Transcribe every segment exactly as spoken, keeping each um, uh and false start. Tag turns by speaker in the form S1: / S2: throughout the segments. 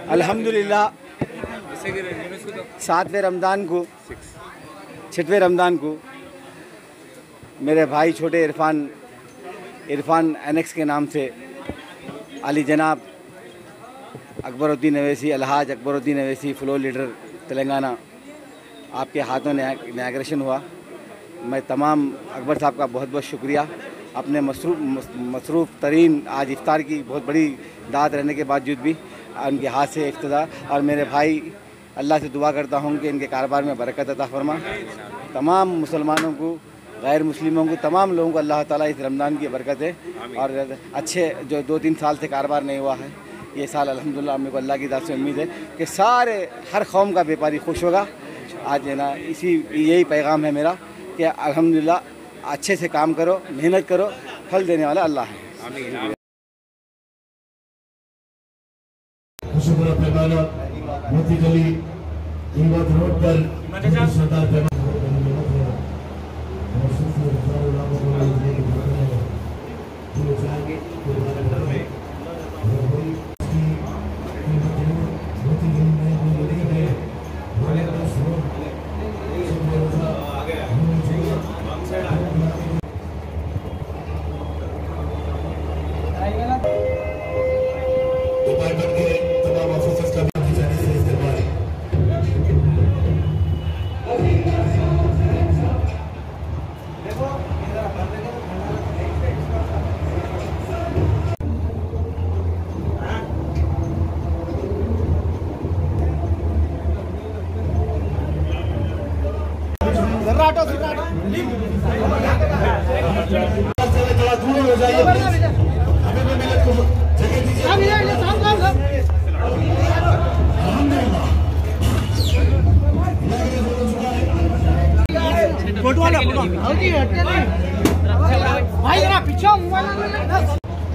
S1: अल्हम्दुलिल्लाह सातवें रमज़ान को छठवें रमज़ान को मेरे भाई छोटे इरफान इरफान एनेक्स के नाम से अली जनाब अकबरुद्दीन अवैसी अलहाज अकबरुद्दीन अवैसी फ्लोर लीडर तेलंगाना आपके हाथों ने इनॉग्रेशन हुआ। मैं तमाम अकबर साहब का बहुत बहुत शुक्रिया। अपने मसरूफ़ मसरूफ़ तरीन आज इफ्तार की बहुत बड़ी दाद रहने के बावजूद भी उनके हाथ से इफ्तिदा, और मेरे भाई अल्लाह से दुआ करता हूँ कि इनके कारोबार में बरकत अता फरमा। तमाम मुसलमानों को, गैर मुस्लिमों को, तमाम लोगों को अल्लाह ताला इस रमज़ान की बरकत है। और अच्छे जो दो तीन साल से कारोबार नहीं हुआ है, ये साल अल्हम्दुलिल्लाह मेरे को अल्लाह की तरफ से उम्मीद है कि सारे हर कौम का व्यापारी खुश होगा। आज है ना, इसी यही पैगाम है मेरा कि अल्हम्दुलिल्लाह अच्छे से काम करो, मेहनत करो, फल देने वाला अल्लाह है।
S2: मोती गली खिलवत रोड पर सरदार थोड़ा दूर हो जाइए, हमें भी मिलत को जगह दीजिए। फोटो वाला फोटो भाई जरा पीछे मोबाइल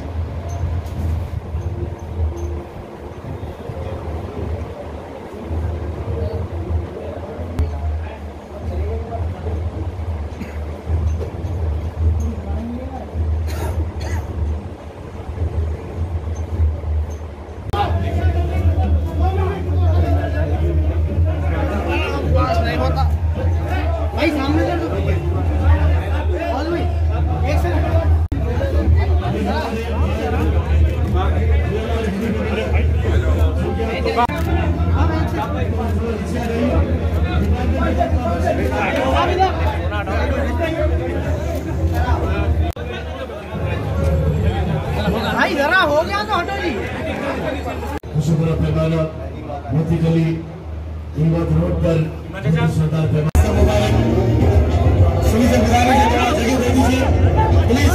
S2: भाई जरा हो गया तो हटो जी। खुशबुरा पैमाना मोती गली खिलवत रोड पर सरदार मुबारक सभी से गुजारिश है जगह दे दीजिए प्लीज।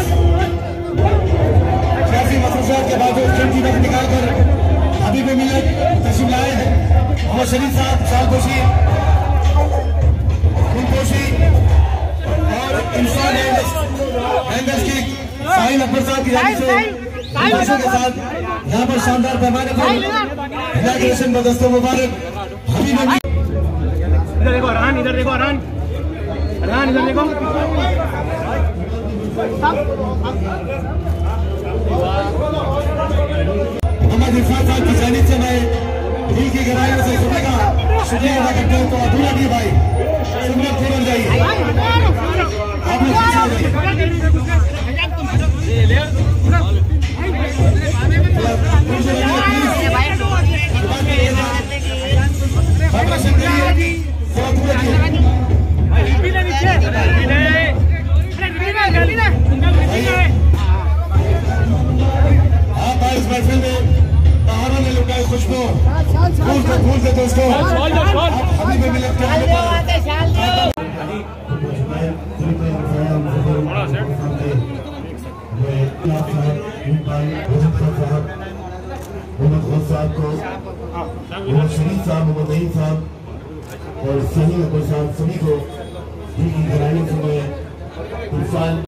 S2: सियासी मसरूफियात के बावजूद कीमती वक्त निकालकर अभी भी मिलत तशरीफ लाए हैं। मोहम्मद शरीफ साहब सालपोशी खूनपोशी और इंसान एंगल्स की साहिल अकबर साहब की जानिब से के साथ यहाँ पर शानदार पैमाने पर इनॉग्रेशन बदस्तों मुबारक। अभी भी इधर देखो अरहान, इधर देखो अरहान, अरहान इधर देखो। मोहम्मद इरफान साहब की जानिब से मैं दिल की गहराइयों से सुनने का शुक्रिया अदा करता हूँ। तो अधूरा नहीं भाई, सुनने पूर्ण जाइए, आप लोग पीछे जाइए। आप इस महफिल में पहाड़ों ने लुटाए खुशबू, फूल से फूल से दोस्तों अभी भी मिलत के साहब को, शरीफ साहब, मोहम्मद साहब और सही अकबर साहब सभी को दिल की गहराइयों से मैं इरफान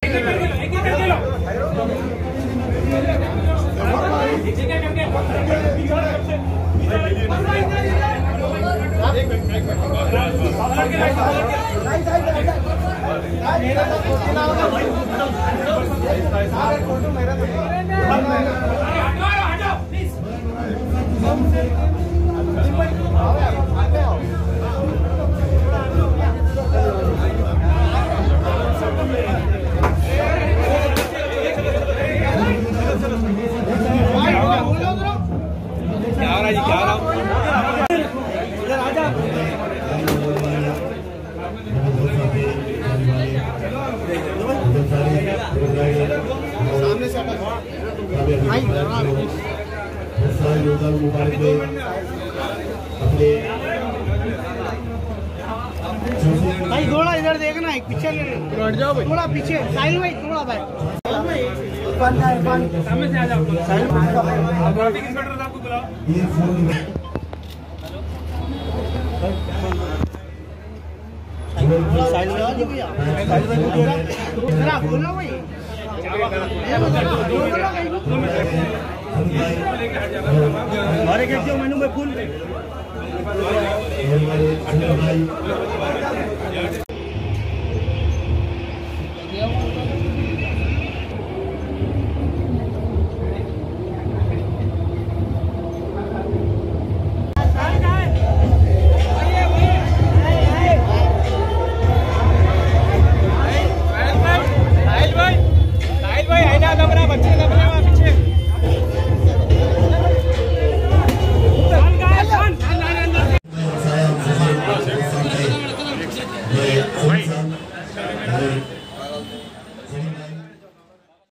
S2: सारे योद्धा मुबारक में अपने
S3: भाई थोड़ा इधर देखना, एक पीछे हट जाओ भाई, थोड़ा पीछे साहिल भाई, थोड़ा भाई इरफान का इरफान सामने से आ जाओ। साहिल ट्रैफिक इंस्पेक्टर साहब को बुलाओ।
S2: ये फोन
S3: साहिल भाई जो भैया साहिल भाई जरा जरा बोलो भाई, अरे कैसे हो मैनू में फूल
S2: भाई